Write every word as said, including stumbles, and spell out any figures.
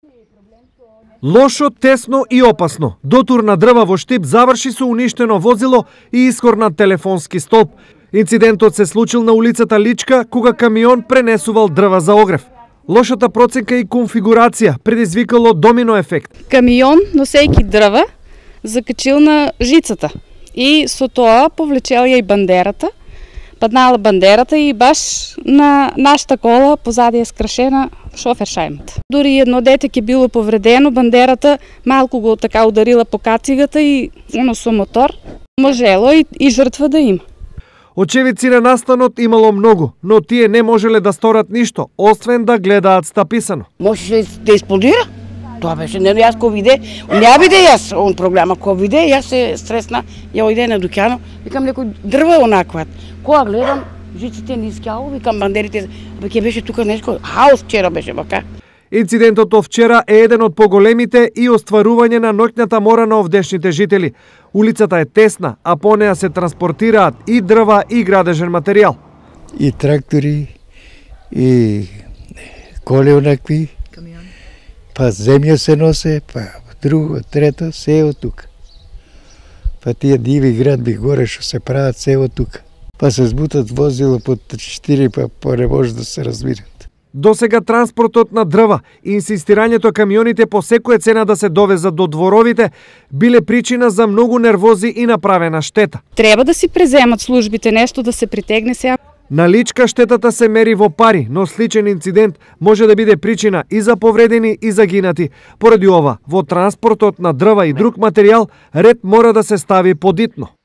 Лошо, тесно и опасно. Дотур на дрва во Штип заврши со уништено возило и искорнат телефонски столб. Инцидентот се случил на улицата Личка, кога камион пренесувал дрва за огрев. Лошата проценка и конфигурација предизвикало домино ефект. Камион, носејќи дрва, закачил на жицата и со тоа повлечел ја и бандерата. Паднала бандерата и баш на нашата кола позади е скрашена шофер шајмата. Дури едно дете ќе било повредено, бандерата малку го така ударила по кацигата и оно со мотор можело и, и жртва да има. Очевидци на настанот имало многу, но тие не можеле да сторат ништо, освен да гледаат стаписано. Можеше да експлодира. Тоа беше, не, јас ко виде, не биде јас он проблема, ко виде, јас се стресна, ја ојде на дуќано, викам некој дрва онакват. Кога гледам, жиците ниски, ау, викам бандерите, бе ќе беше тука нешко, хаос вчера беше вака. Инцидентот од вчера е еден од поголемите и остварување на ноќната мора на овдешните жители. Улицата е тесна, а по неа се транспортираат и дрва и градежен материјал. И трактори, и коли онакви, па земја се носе, па друго, трето, се од тука. Па тие диви градби горе што се прават, се од тука. Па се збутат возило под четири, па, па не може да се разбират. Досега транспортот на дрва и инсистирањето камионите по секоја цена да се довезат до дворовите биле причина за многу нервози и направена штета. Треба да си преземат службите нешто да се притегне сега. На Личка штетата се мери во пари, но сличен инцидент може да биде причина и за повредени и загинати. Поради ова, во транспортот на дрва и друг материјал ред мора да се стави подитно.